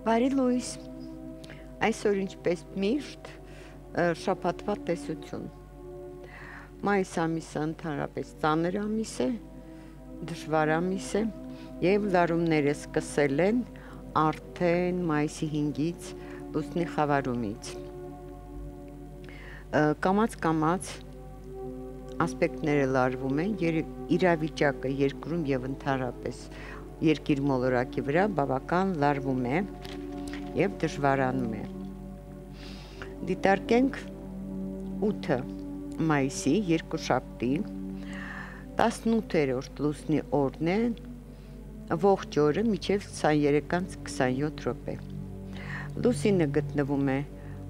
Բարի լույս, այսօր ինչպես միշտ շաբաթվա տեսություն, մայիս ամիսը ընդհանրապես ծանր ամիս է, դժվար ամիս է և լարումները սկսել են արդեն մայիսի 5-ից լուսնի խավարումից, կամաց ասպեկտները լարվում են, իրավիճակը երկրում և ընդհանրապես երկիր մոլորակի վրա բավական լարվում է և դժվարանում է։ Դիտարկենք 8 մայիսի երկուշաբթի 18-րդ լուսնի օրն է, ողջ օրը մինչև 23:27 րոպե։ Լուսինը գտնվում է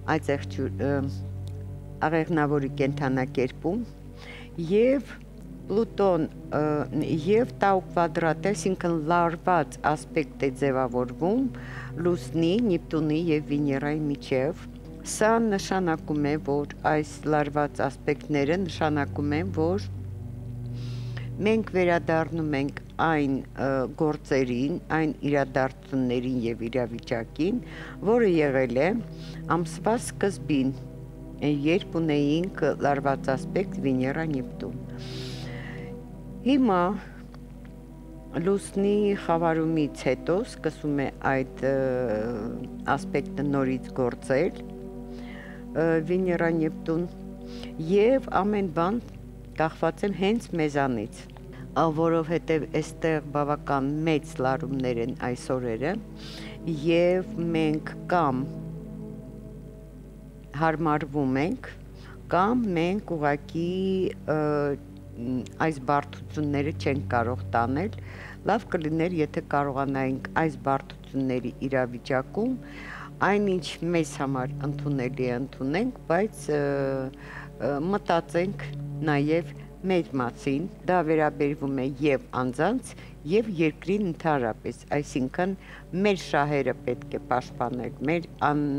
աղեղնավորի կենդանակերպում և Պլուտոն և Տау կվադրատ, այսինքն լարված ասպեկտ է ձևավորվում լուսնի, Նեպտունի և Վեներայի միջև։ Սա նշանակում է, որ այս լարված ասպեկտները նշանակում են, որ մենք վերադառնում ենք այն գործերին, այն իրադարձություններին և իրավիճակին, որը եղել է ամսվա սկզբին, երբ ունեինք լարված ասպեկտ Վեներա-Նեպտուն։ Հիմա լուսնի խավարումից հետո սկսում է այդ ասպեկտը նորից գործել, Վեներա-Նեպտուն, և ամեն բան կախված է հենց մեզանից, որովհետև այստեղ բավական մեծ լարումներ են այս օրերը, և մենք կամ հարմարվում ենք, կամ մենք ուղղակի այս բարդությունները չենք կարող տանել, լավ կլիներ, եթե կարողանայինք այս բարդությունների իրավիճակում այնինչ մեզ համար ընդունելի է ընդունենք, բայց մտածենք նաև մեր մասին, դա վերաբերվում է և անձանց, և երկրին ընդհանրապես, այսինքն մեր շահերը պետք է պաշտպանել, մեր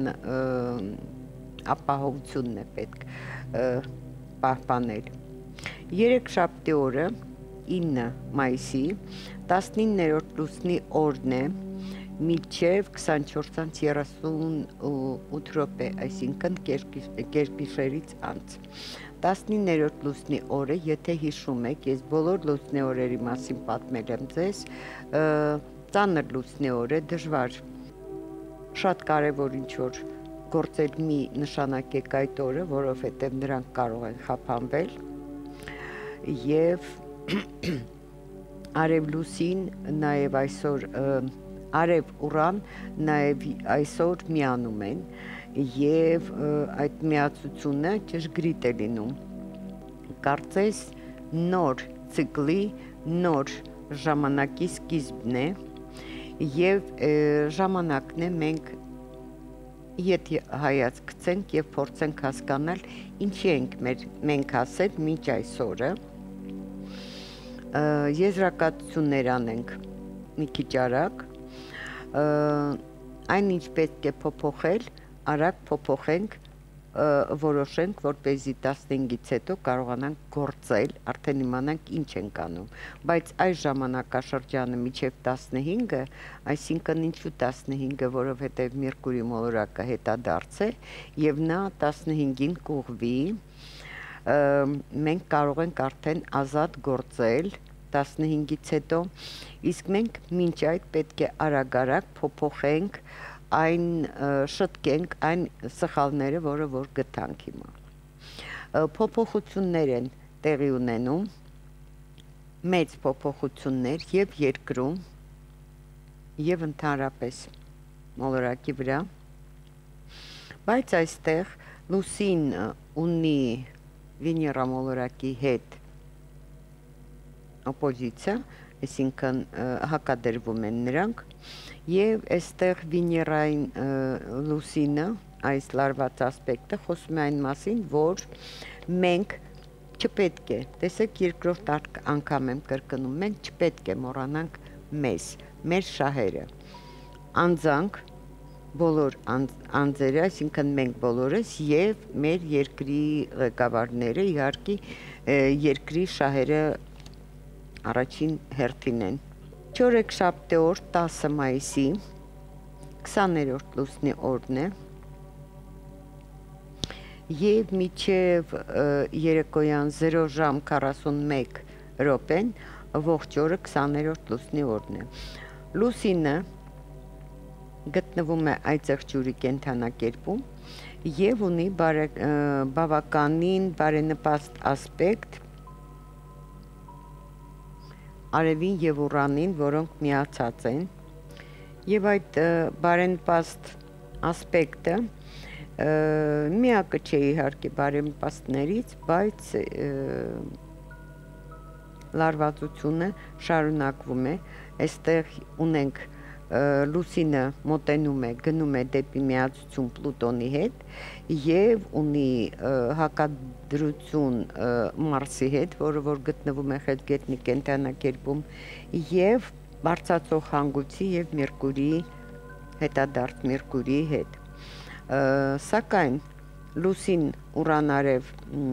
ապահովությունն է պետք պահպանել։ Երեքշաբթի օրը 9 մայիսի 19-րդ լուսնի օրն է մինչև 24:38 րոպե, այսինքն կեսգիշերից անց։ 19-րդ լուսնի օրը, եթե հիշում եք, ես բոլոր լուսնի օրերի մասին պատմել եմ ձեզ, ծանր լուսնի օր է, դժվար, շատ կարևոր ինչ-որ գործեր մի նշանակեք այդ օրը, որովհետև նրանք կարող են խափանվել, և արև-լուսին նաև այսօր, արև-ուռան նաև այսօր միանում են, և այդ միացությունը ճշգրիտ է լինում, կարծես նոր ցիկլի, նոր ժամանակի սկիզբն է, և ժամանակն է մենք ետ հայացք գցենք և փորձենք հասկանալ ինչի ենք մենք հասել մինչ այսօրը, եզրակացություններ անենք մի քիչ արագ, այն ինչ պետք է փոփոխել, արագ փոփոխենք, որոշենք, որպեսզի 15-ից հետո կարողանանք գործել, արդեն իմանանք ինչ ենք անում, բայց այս ժամանակաշրջանը մինչև 15-ը, այսինքն ինչու 15-ը, որովհետև Մերկուրի մոլորակը հետադարձ է, և նա 15-ին կուղվի, մենք կարող ենք արդեն ազատ գործել 15-ից հետո, իսկ մենք մինչ այդ պետք է արագ փոփոխենք, շտկենք այն սխալները, որը որ գտանք հիմա։ Փոփոխություններ են տեղի ունենում, մեծ փոփոխություններ և երկրում, և ընդհանրապես մոլորակի վրա, բայց այստեղ լուսին ունի Վեներա մոլորակի հետ օպոզիցիա, այսինքն հակադրվում են նրանք, և այստեղ Վեներային լուսինը, այս լարված ասպեկտը խոսում է այն մասին, որ մենք չպետք է, տեսեք երկրորդ անգամ եմ կրկնում, մենք չպետք է մոռանանք մեզ, մեր շահերը, անձանք, բոլոր անձերը, այսինքն մենք բոլորս և մեր երկրի ղեկավարները, իհարկե երկրի շահերը առաջին հերթին են։ Չորեքշաբթի օր 10 մայիսի 20-րդ լուսնի օրն է եւ մինչեւ երեկոյան 0 ժամ 41 րոպեն ողջ օրը 20-րդ լուսնի օրն է։ Լուսինը գտնվում է այծեղջյուրի կենդանակերպում եւ ունի բավականին բարենպաստ ասպեկտ արևին եւ ուրանին, որոնք միացած են, եւ այդ բարենպաստ ասպեկտը միակը չէ իհարկե բարենպաստներից, բայց լարվածությունը շարունակվում է, այստեղ ունենք լուսինը մոտենում է, գնում է դեպի միացություն Պլուտոնի հետ եւ ունի հակադրություն Մարսի հետ, որը որ գտնվում է Խեցգետնի կենդանակերպում եւ բարձրացող հանգույցի եւ Մերկուրիի հետադարձ Մերկուրիի հետ։ Սակայն լուսին ուրանարև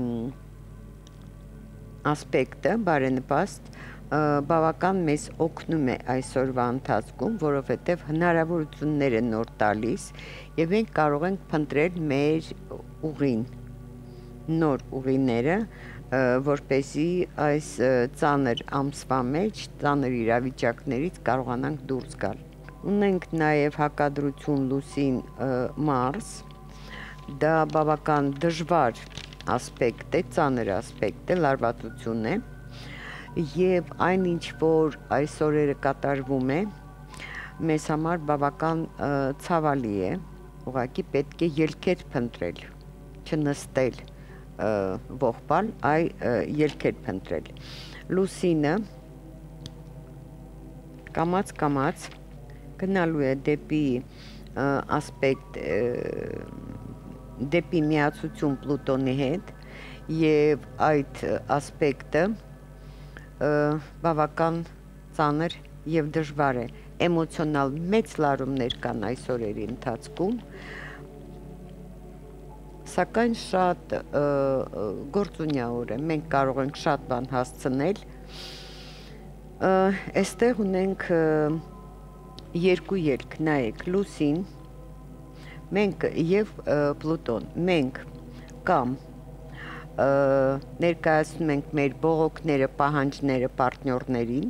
ասպեկտը բարենպաստ բավական մեզ օգնում է այսօրվա ընթացքում, որովհետև հնարավորություններ են նոր տալիս եւ մենք կարող ենք փնտրել մեր ուղին, նոր ուղիները, որպեսզի այս ծանր ամսվա մեջ, ծանր իրավիճակներից կարողանանք դուրս գալ։ Ունենք նաեւ հակադրություն լուսին Մարս, դա բավական դժվար ասպեկտ է, ծանր ասպեկտ է, լարվածություն է։ Եվ այն ինչ որ այս օրերը կատարվում է, մեզ համար բավական ցավալի է, ուղղակի պետք է ելքեր փնտրել, չնստել ողբալ, այ ելքեր փնտրել։ Լուսինը կամաց գնալու է դեպի ասպեկտ, դեպի միացություն Պլուտոնի հետ, եւ այդ ասպեկտը բավական ծանր եւ դժվար է, էմոցիոնալ մեծ լարումներ կան այս օրերի ընթացքում, սակայն շատ գործունյա օր է, մենք կարող ենք շատ բան հասցնել, այստեղ ունենք երկու ելք, նայեք, լուսին, մենք եւ Պլուտոն, մենք կամ ներկայացնում ենք մեր բողոքները, պահանջները պարտներներին,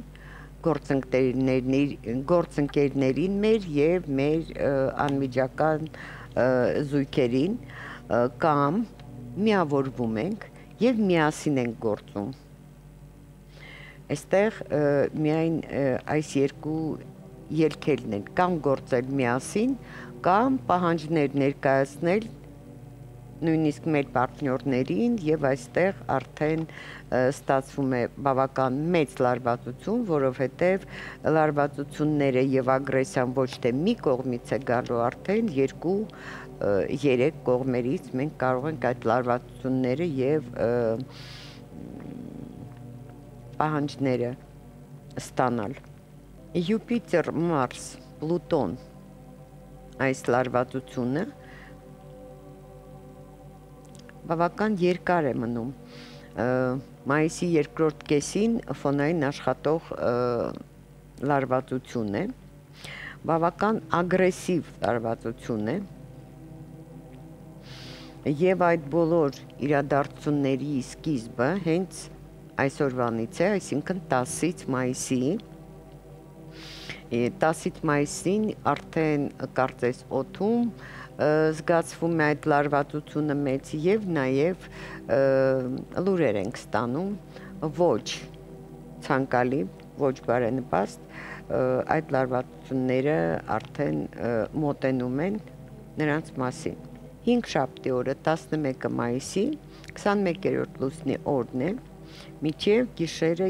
գործընկերներին մեր եւ մեր անմիջական զույգերին, կամ միավորվում ենք եւ միասին ենք գործում։ Այստեղ միայն այս երկու ելքերն են, կամ գործել միասին, կամ պահանջներ ներկայացնել նույնիսկ մեր պարտներներին եւ այստեղ արդեն ստացվում է բավական մեծ լարվածություն, որովհետեւ լարվածությունները եւ ագրեսիան ոչ թե մի կողմից է գալու, արդեն 2-3 կողմերից մենք կարող ենք այդ լարվածությունները եւ պահանջները ստանալ։ Յուպիտեր, Մարս, Պլուտոն այս լարվածությունը բավական երկար է մնում, մայիսի երկրորդ կեսին ֆոնային աշխատող լարվածություն է, բավական ագրեսիվ լարվածություն է, եւ այդ բոլոր իրադարձությունների սկիզբը հենց այսօրվանից է, այսինքն 10-ից մայիսի, 10-ից մայիսին արդեն կարծես օդում զգացվում է այդ լարվածությունը մեծ եւ նաեւ լուրեր ենք ստանում ոչ ցանկալի, ոչ բարենպաստ, այդ լարվածությունները արդեն մոտենում են նրանց մասին։ 5 շաբթի օրը 11 մայիսի 21-րդ լուսնի օրն է, մինչև գիշերը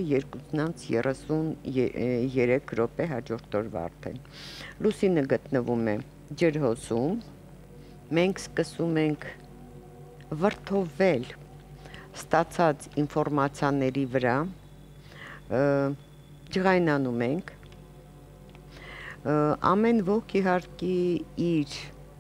2:33 րոպե հաջորդ օրվա արդեն։ Լուսինը գտնվում է ջրհոսում, մենք սկսում ենք վրդովել ստացած ինֆորմացիաների վրա, ջղայնանում ենք, ամեն ոք իհարկե իր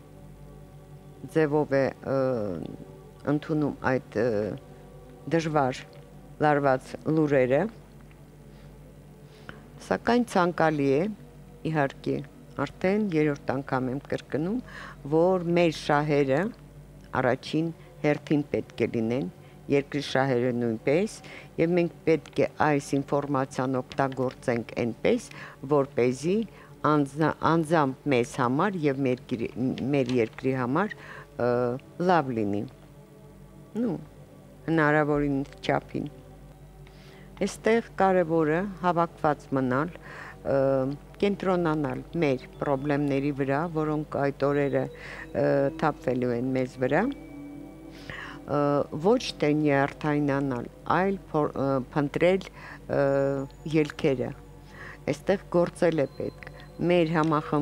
ձևով է ընդունում այդ դժվար լարված լուրերը, սակայն ցանկալի է իհարկե Արդեն երրորդ անգամ եմ կրկնում, որ մեր շահերը առաջին հերթին պետք է լինեն, երկրի շահերը նույնպես, եւ մենք պետք է այս ինֆորմացիան օգտագործենք այնպես, որպեսզի անձամբ մեզ համար եւ մեր երկրի համար լավ լինի։ Ну, հնարավորին չափին։ Այստեղ կարևորը հավաքված մնալ, կենտրոնանալ մեր խնդիրների վրա, որոնք այդ օրերը թափվելու են մեզ վրա, ոչ թե նյարդայնանալ, այլ փնտրել ելքերը։ Այստեղ գործել է պետք։ Մեր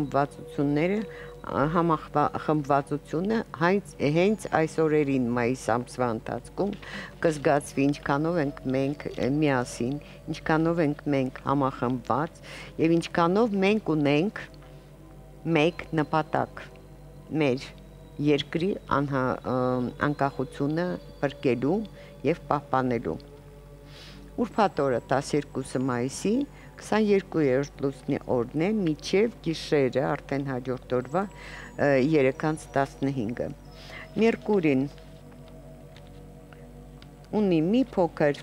համախմբվածությունը հենց այս օրերին մայիս ամսվա ընթացքում կզգացվի ինչքանով ենք մենք միասին, ինչքանով ենք մենք համախմբված եւ ինչքանով մենք ունենք մեկ նպատակ մեր երկրի անկախությունը փրկելու եւ պահպանելու։ Ուրբաթ օրը 12 մայիսի 22-րդ լուսնի օրն է, մինչև գիշերը, արդեն հաջորդ օրվա 3:15-ը։ Մերկուրին ունի մի փոքր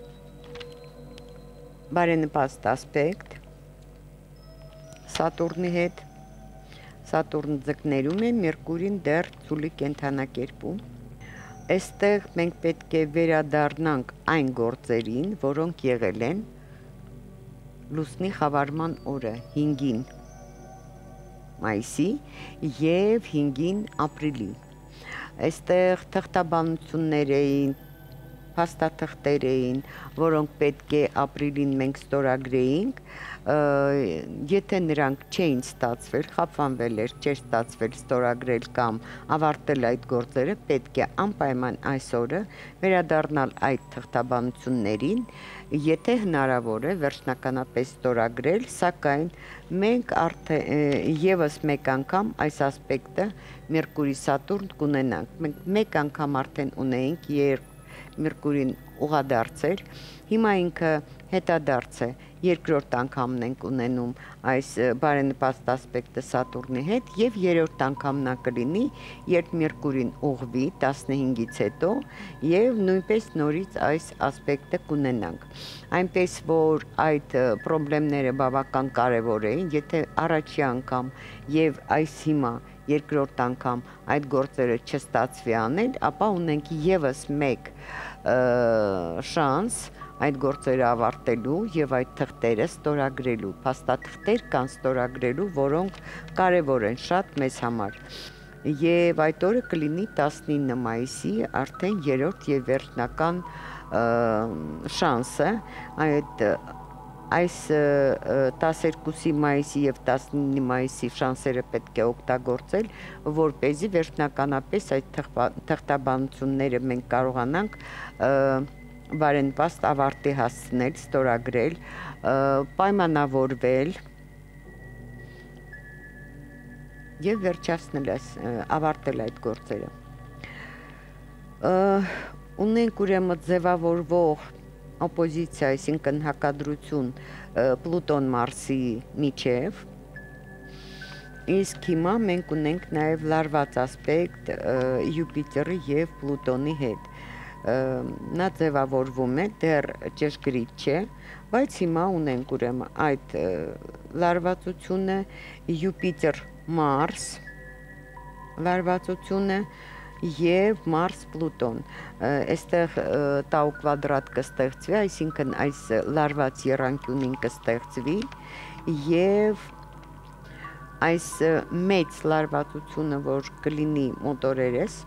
բարենպաստ ասպեկտ Սատուրնի հետ։ Սատուրնը ձկներում է, Մերկուրին դեռ ծուլի կենդանակերպում։ Այստեղ մենք պետք է վերադառնանք այն գործերին, որոնք եղել են լուսնի խավարման օրը 5-ին մայիսի եւ 5-ին ապրիլի։ Այստեղ թղթաբանություններ էին, փաստաթղթեր էին, որոնք պետք է ապրիլին մենք ստորագրեինք, եթե նրանք չէին ստացվել, խափանվել էր, չէր ստացվել ստորագրել կամ ավարտել այդ գործերը, պետք է անպայման այս օրը վերադառնալ այդ թղթաբանություններին, եթե հնարավոր է վերջնականապես ստորագրել, սակայն մենք եւս մեկ անգամ այս ասպեկտը Մերկուրի Սատուրն կունենանք։ Մենք մեկ անգամ արդեն ունեինք, երբ Մերկուրին ուղադարձ էր, հիմա ինքը հետադարձ է, երկրորդ անգամն ենք ունենում այս բարենպաստ ասպեկտը Սատուրնի հետ եւ երրորդ անգամն կլինի, երբ Մերկուրին ուղղվի 15-ից հետո եւ նույնպես նորից այս ասպեկտը կունենանք։ Այնպես որ այդ խնդիրները բավական կարեւոր էին, եթե առաջի անգամ եւ այս հիմա երկրորդ անգամ այդ գործերը չստացվի անել, ապա ունենք եւս մեկ շանս այդ գործերը ավարտելու եւ այդ թղթերը ստորագրելու, փաստաթղթեր կան ստորագրելու, որոնք կարեւոր են շատ մեզ համար։ Եվ այդ օրը կլինի 19 մայիսի, արդեն երրորդ եւ վերջնական շանսը, այս 12 մայիսի եւ 19 մայիսի շանսերը պետք է օգտագործել, որպեսզի վերջնականապես այդ թղթաբանությունները մենք կարողանանք բարենպաստ ավարտի հասցնել, ստորագրել, պայմանավորվել եւ վերջացնել, ավարտել այդ գործերը։ Ունենք ուրեմն ձևավորվող օպոզիցիա, այսինքն հակադրություն Պլուտոն Մարսի միջև, իսկ հիմա մենք ունենք նաև լարված ասպեկտ Յուպիտերի եւ Պլուտոնի հետ։ Նա ձևավորվում է, դեռ ճշգրիտ չէ, բայց հիմա ունենք ուրեմն այդ լարվածությունը Յուպիտեր-Մարս լարվածությունը եւ Մարս-Պլուտոն, այստեղ տաու կվադրատ կստեղծվի, այսինքն այս լարված եռանկյունին կստեղծվի եւ այս մեծ լարվածությունը, որ կլինի մոտորերս,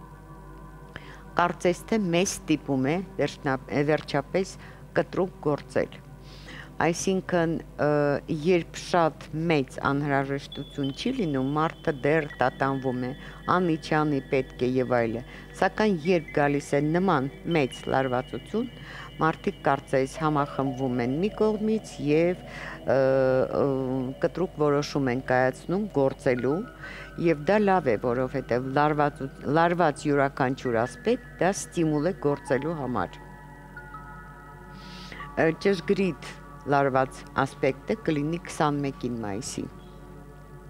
կարծես թե մեզ ստիպում է վերջապես կտրուկ գործել։ Այսինքն, երբ շատ մեծ անհրաժեշտություն չի լինում, մարդը դեռ տատանվում է, անի պետք է եւ այլը, սակայն երբ գալիս է նման մեծ լարվածություն, մարդիկ կարծես համախմբվում են մի կողմից եւ կտրուկ որոշում են կայացնում գործելու, եւ դա լավ է, որովհետեւ լարված յուրաքանչյուր ասպեկտ դա ստիմուլ է գործելու համար։ Ճշգրիտ լարված ասպեկտը կլինի 21 մայիսի։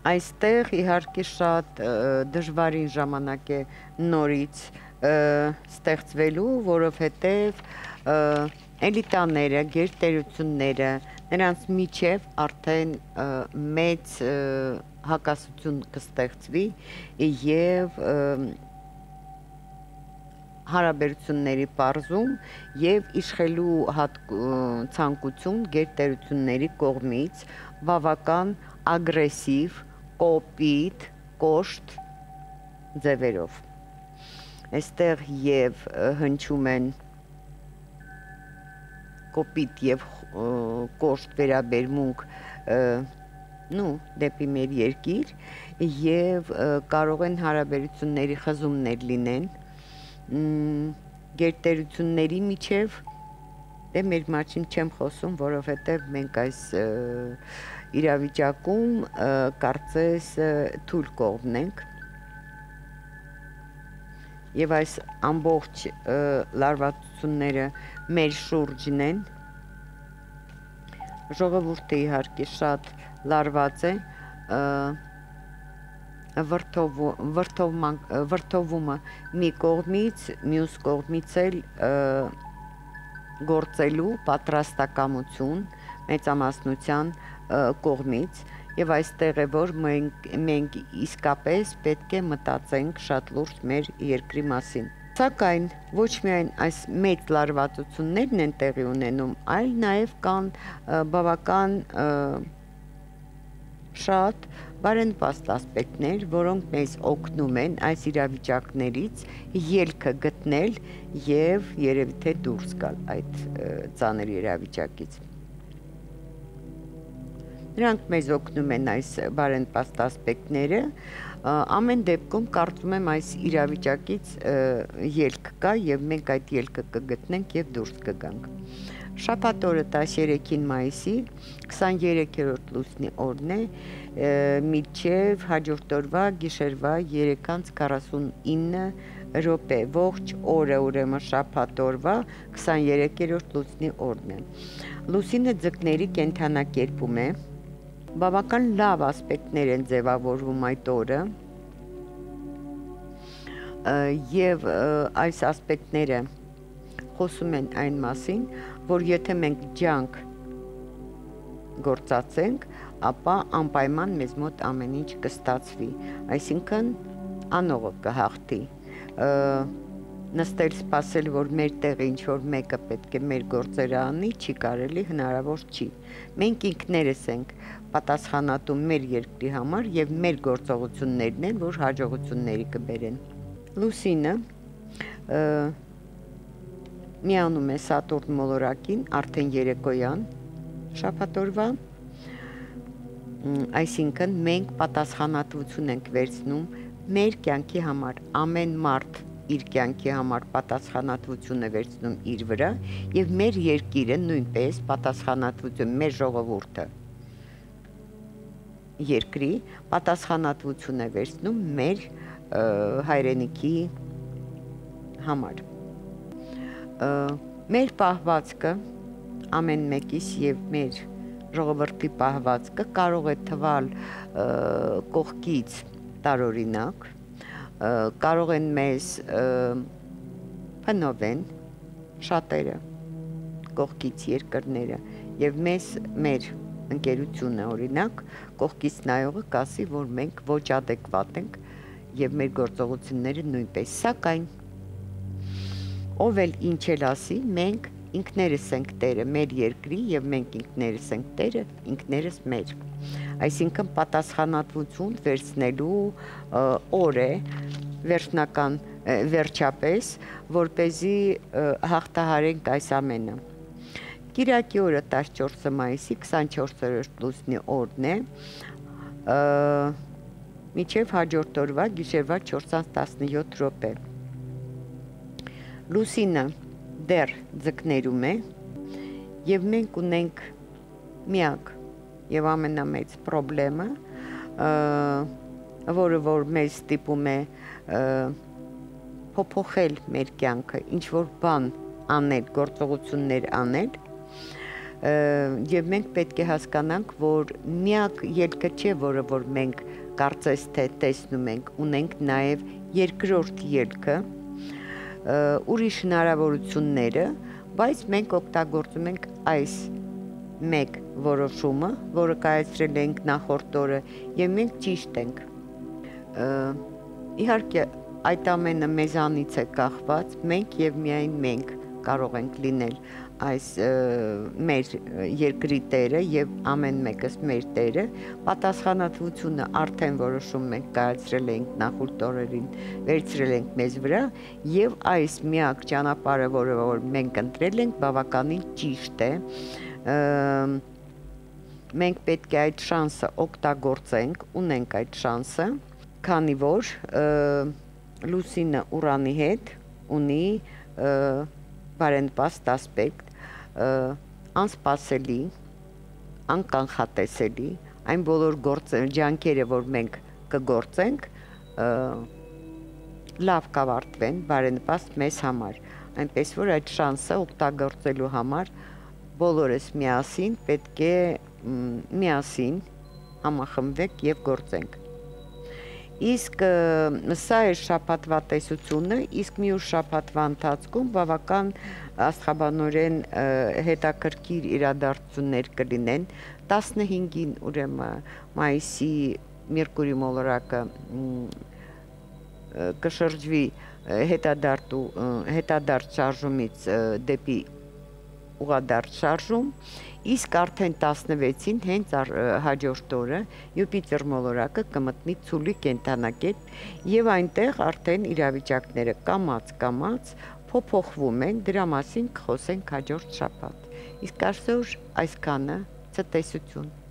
Այստեղ իհարկե շատ դժվարին ժամանակ է նորից ստեղծվելու, որովհետև էլիտաները, գերտերությունները, նրանց միջև արդեն մեծ հակասություն կստեղծվի եւ հարաբերությունների պարզում եւ իշխելու ցանկություն գերտերությունների կողմից բավական ագրեսիվ, կոպիտ, կոշտ ձևերով։ Այստեղ եւ հնչում են կոպիտ եւ կոշտ վերաբերմունք դեպի մեր երկիր եւ կարող են հարաբերությունների խզումներ լինեն գերտերությունների միջև մեր մասին չեմ խոսում, որովհետև մենք այս իրավիճակում կարծես թույլ կողմն ենք եւ այս ամբողջ լարվածությունները մեր շուրջն են ժողովուրդը իհարկե շատ լարված է վրդովումը մի կողմից, մյուս կողմից էլ գործելու պատրաստակամություն մեծամասնության կողմից եւ այստեղ է որ մենք իսկապես պետք է մտածենք շատ լուրջ մեր երկրի մասին։ Սակայն ոչ միայն այս մեծ լարվածություններն են տեղի ունենում, այլ նաեւ կան բավական շատ բարենպաստ ասպեկտներ, որոնք մեզ օգնում են այս իրավիճակներից ելքը գտնել եւ երևի թե դուրս գալ այդ ծանր իրավիճակից։ Նրանք մեզ օգնում են այս բարենպաստ ասպեկտները, ամեն դեպքում կարծում եմ այս իրավիճակից ելք կա եւ մենք այդ ելքը կգտնենք եւ դուրս կգանք։ Շաբաթ օրը 13 մայիսի 23-րդ լուսնի օրն է, մինչև հաջորդ օրվա գիշերվա 3:49 րոպե, ողջ օրը ուրեմն շաբաթ օրվա 23-րդ լուսնի օրն է։ Լուսինը ձկների կենդանակերպում է, բավական լավ ասպեկտներ են ձևավորվում այդ օրը, եւ այս ասպեկտները խոսում են այն մասին, որ եթե մենք ջանք գործածենք, ապա անպայման մեզ մոտ ամեն ինչ կստացվի, այսինքն անողը կհաղթի, նստել սպասել, որ մեր տեղը ինչ-որ մեկը պետք է մեր գործերը անի, չի կարելի, հնարավոր չի։ Մենք ինքներս ենք պատասխանատու մեր երկրի համար եւ մեր գործողություններն են, որ հաջողությունների կբերեն։ Լուսինը միանում է Սատուրն մոլորակին արդեն երեկոյան շաբաթ օրվա, այսինքն մենք պատասխանատվություն ենք վերցնում մեր կյանքի համար, ամեն մարդ իր կյանքի համար պատասխանատվություն է վերցնում իր վրա եւ մեր երկիրը նույնպես պատասխանատվություն, մեր ժողովուրդը երկրի պատասխանատվություն է վերցնում մեր հայրենիքի համար։ Մեր պահվածքը ամեն մեկիս եւ մեր ժողովրդի պահվածքը կարող է թվալ կողքից տարօրինակ, կարող են մեզ փնովեն շատերը կողքից երկրները եւ մեր ընկերությունը օրինակ կողքից նայողը կասի, որ մենք ոչ adekvat ենք եւ մեր գործողությունները նույնպես, սակայն ով էլ ինչ էլ ասի, մենք ինքներս ենք տերը մեր երկրի եւ մենք ինքներս ենք տերը ինքներս մեր։ Այսինքն պատասխանատվություն վերցնելու օր է վերջնական վերջապես, որպեսզի հաղթահարենք այս ամենը։ Կիրակի օրը 14 մայիսի 24-րդ լուսնի օրն է, մինչև հաջորդ օրվա գիշերվա 4:17 րոպե։ Լուսինը դեռ ձկներում է եւ մենք ունենք միակ եւ ամենամեծ խնդրը, որը որ մեզ ստիպում է փոփոխել մեր կյանքը, ինչ որ բան անել, գործողություններ անել, Եվ մենք պետք է հասկանանք, որ միակ ելքը չէ, որը որ մենք կարծես թե տեսնում ենք, ունենք նաև երկրորդ ելքը, ուրիշ հնարավորությունները, բայց մենք օգտագործում ենք այս մեկ որոշումը, որը կայացրել ենք նախորդ օրը, եւ մենք ճիշտ ենք։ Իհարկե, այդ ամենը մեզանից է կախված, մենք եւ միայն մենք կարող ենք լինել այս մեր երկրի տերը եւ ամեն մեկս մեր տերը, պատասխանատվությունը արդեն որոշում մենք կայացրել ենք նախորդ օրերին, վերցրել ենք մեզ վրա եւ այս միակ ճանապարհը, որը որ մենք ընտրել ենք, բավականին ճիշտ է։ Մենք պետք է այդ շանսը օգտագործենք, ունենք այդ շանսը, քանի որ Լուսինը Ուրանի հետ ունի բարենպաստ ասպեկտ, անսպասելի, անկանխատեսելի, այն բոլոր ջանքերը, որ մենք կգործենք, լավ կավարտվեն, բարենպաստ մեզ համար, այնպես որ այդ շանսը օգտագործելու համար բոլորս միասին պետք է միասին համախմբվենք եւ գործենք։ Իսկ սա է շաբաթվա տեսությունը, իսկ մյուս շաբաթվա ընթացքում բավական աստղաբանորեն հետաքրքիր իրադարձություններ կլինեն 15-ին ուրեմն մայիսի Մերկուրի մոլորակը կշրջվի հետադարձ շարժումից դեպի ուղադարձ շարժում, իսկ արդեն 16-ին հենց հաջորդ օրը Յուպիտեր մոլորակը կմտնի ցուլի կենդանակետ եւ այնտեղ արդեն իրավիճակները կամաց փոփոխվում են, դրա մասին կխոսենք հաջորդ շաբաթ։ Իսկ այսօր այսքանը, ցտեսություն։